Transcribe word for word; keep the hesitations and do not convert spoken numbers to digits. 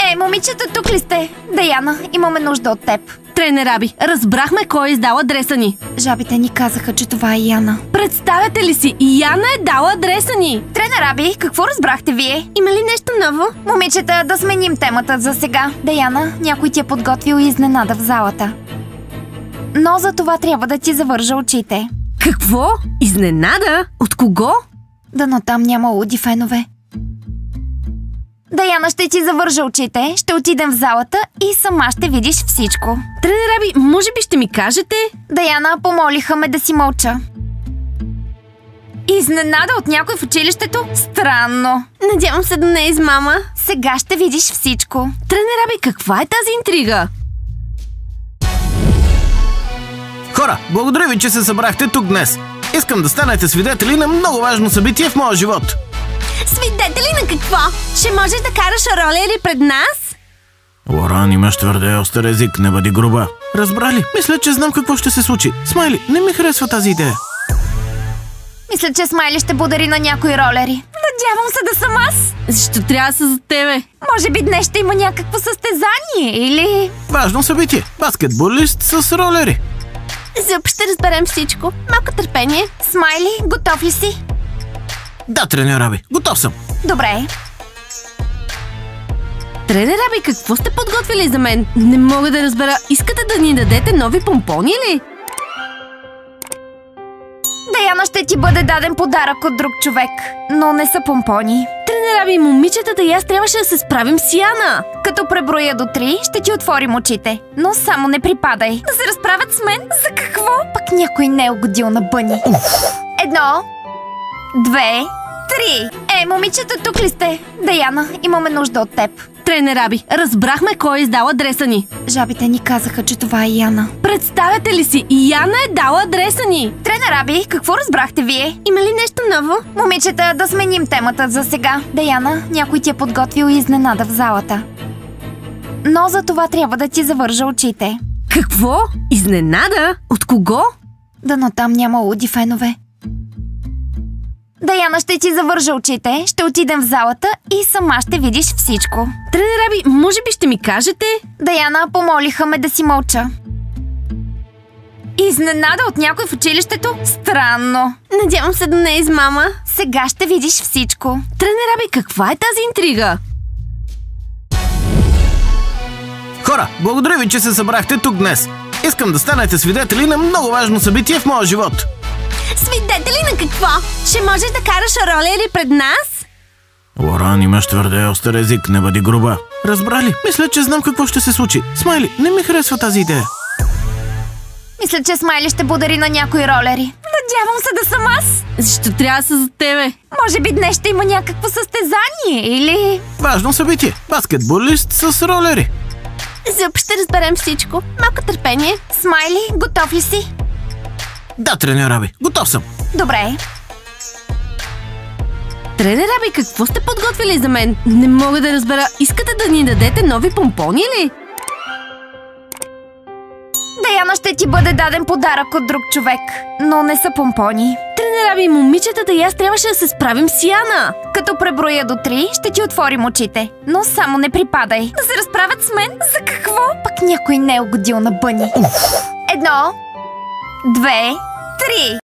Е, момичета, тук ли сте? Даяна, имаме нужда от теб. Тренер Аби, разбрахме кой е издал адреса ни. Жабите ни казаха, че това е Яна. Представяте ли си? Яна е дала адреса ни. Тренер Аби, какво разбрахте вие? Има ли нещо ново? Момичета, да сменим темата за сега. Даяна, някой ти е подготвил изненада в залата. Но за това трябва да ти завържа очите. Какво? Изненада? От кого? Дано там няма луди фенове. Даяна, ще ти завържа очите, ще отидем в залата и сама ще видиш всичко. Тренер Аби, може би ще ми кажете? Даяна, помолиха ме да си мълча. Изненада от някой в училището? Странно. Надявам се да не е измама. Сега ще видиш всичко. Тренер Аби, каква е тази интрига? Хора, благодаря ви, че се събрахте тук днес. Искам да станете свидетели на много важно събитие в моя живот. Свидетели на какво? Ще можеш да караш ролери пред нас? Лоран, имаш твърде остър език, не бъди груба. Разбрали? Мисля, че знам какво ще се случи. Смайли, не ми харесва тази идея. Мисля, че Смайли ще подари на някои ролери. Надявам се да съм аз. Защо трябва да са за тебе? Може би днес ще има някакво състезание или... Важно събитие. Баскетболист с ролери. Зъб, ще разберем всичко. Малко търпение. Смайли, готов ли си? Да, тренер Аби, готов съм. Добре. Тренер Аби, какво сте подготвили за мен? Не мога да разбера. Искате да ни дадете нови помпони ли? Даяна, ще ти бъде даден подарък от друг човек, но не са помпони. Тренер Аби, момичетата и аз трябваше да се справим с Яна. Като преброя до три, ще ти отворим очите. Но само не припадай. Да се разправят с мен? За какво? Пък някой не е угодил на Бъни. Едно, две, три. Е, момичета, тук ли сте? Даяна, имаме нужда от теб. Тренер Аби, разбрахме кой е издал адреса ни. Жабите ни казаха, че това е Яна. Представяте ли си? Яна е дала адреса ни. Тренер Аби, какво разбрахте вие? Има ли нещо ново? Момичета, да сменим темата за сега. Даяна, някой ти е подготвил изненада в залата. Но за това трябва да ти завържа очите. Какво? Изненада? От кого? Дано там няма луди фенове. Даяна, ще ти завържа очите, ще отидем в залата и сама ще видиш всичко. Тренер Аби, може би ще ми кажете? Даяна, помолиха ме да си мълча. Изненада от някой в училището? Странно. Надявам се да не е измама. Сега ще видиш всичко. Тренер Аби, каква е тази интрига? Хора, благодаря ви, че се събрахте тук днес. Искам да станете свидетели на много важно събитие в моя живот. Свидетели на какво? Ще можеш да караш ролери пред нас? Лоран, имаш твърде остър език, не бъди груба. Разбрали? Мисля, че знам какво ще се случи. Смайли, не ми харесва тази идея. Мисля, че Смайли ще подари на някои ролери. Надявам се да съм аз. Защо трябва да са за тебе? Може би днес ще има някакво състезание или... Важно събитие. Баскетболист с ролери. Зъб, ще разберем всичко. Малко търпение. Смайли, готов ли си? Да, тренер Аби, готов съм. Добре. Тренер Аби, какво сте подготвили за мен? Не мога да разбера. Искате да ни дадете нови помпони ли? Даяна, ще ти бъде даден подарък от друг човек, но не са помпони. Тренер Аби, момичетата и аз трябваше да се справим с Яна. Като преброя до три, ще ти отворим очите. Но само не припадай. Да се разправят с мен? За какво? Пък някой не е угодил на Бъни. Едно, две, три.